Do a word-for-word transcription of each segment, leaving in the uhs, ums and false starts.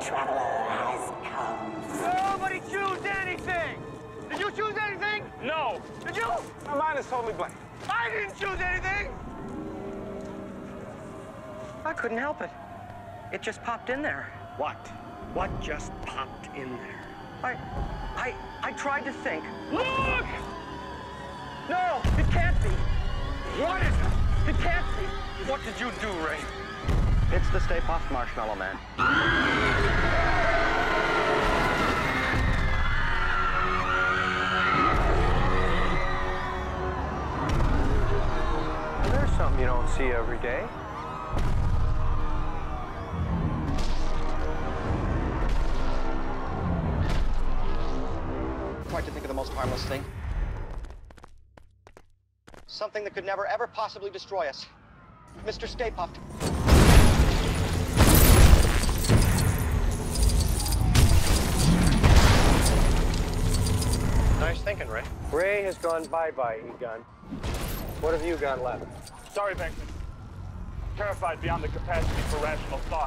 traveler has come. Nobody choose anything! Did you choose anything? No. Did you? My mind is totally blank. I didn't choose anything! I couldn't help it. It just popped in there. What? What just popped in there? I... I... I tried to think. Look! No, it can't be. What is it? It can't be. What did you do, Ray? It's the Stay Puft Marshmallow Man. There's something you don't see every day. Tried to think of the most harmless thing. Something that could never, ever possibly destroy us. Mister Stay Puft. Nice thinking, Ray. Ray has gone bye-bye, E-Gun. What have you got left? Sorry, Venkman. Terrified beyond the capacity for rational thought.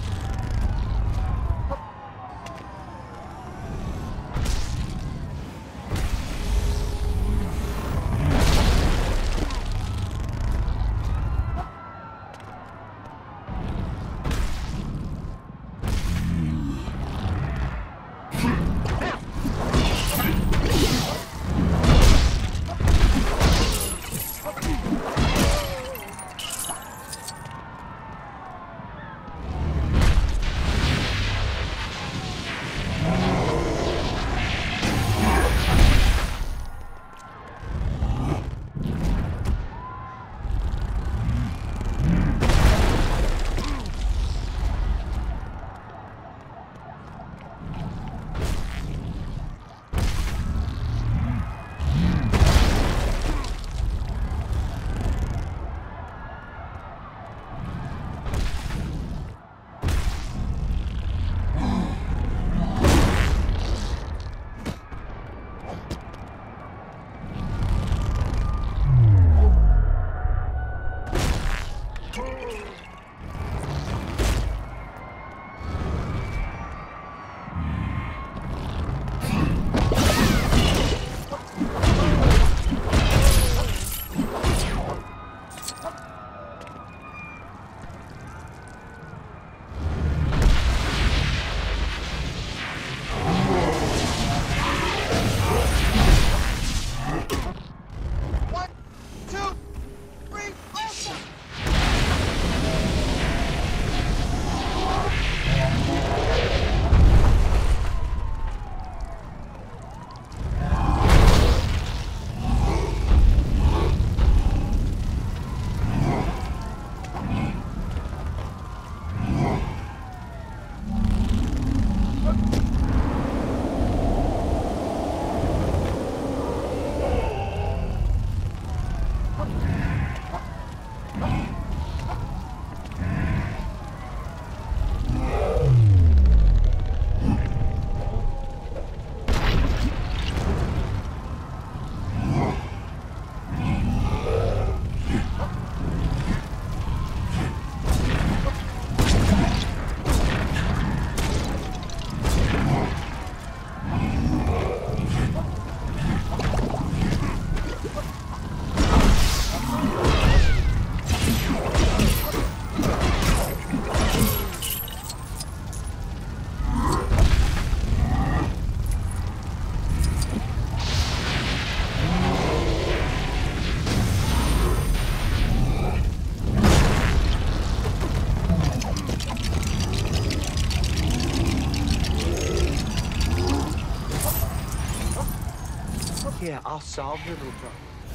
Yeah, I'll solve your little problem.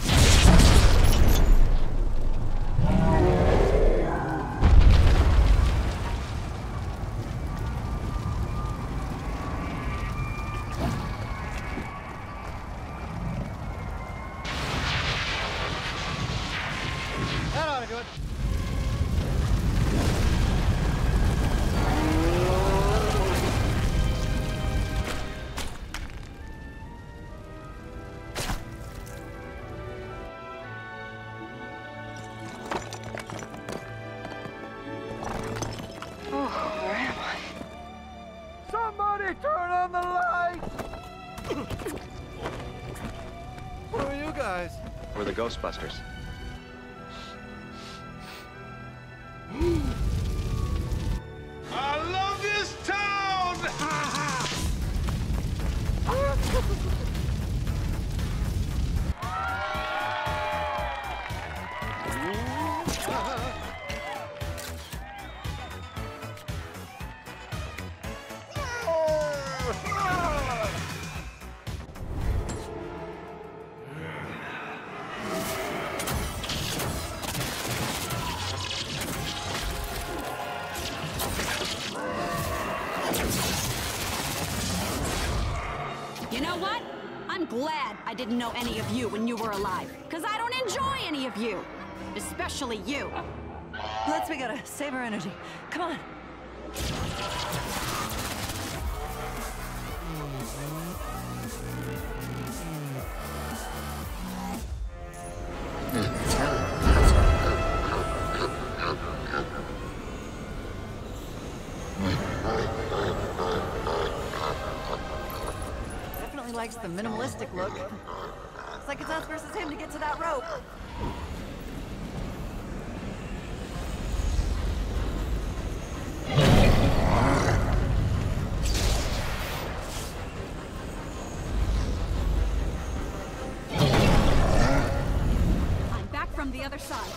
That ought to do it. Somebody turn on the lights! Who are you guys? We're the Ghostbusters. I love this town! You know what? I'm glad I didn't know any of you when you were alive, because I don't enjoy any of you. Especially you. Let's, we gotta save our energy. Come on. Definitely likes the minimalistic look. It's like it's us versus him to get to that rope. I'm back from the other side.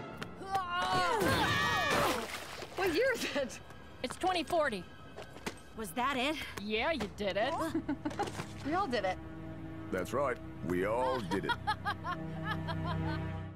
What year is it? It's twenty forty. Was that it? Yeah, you did it. We all did it. That's right. We all did it.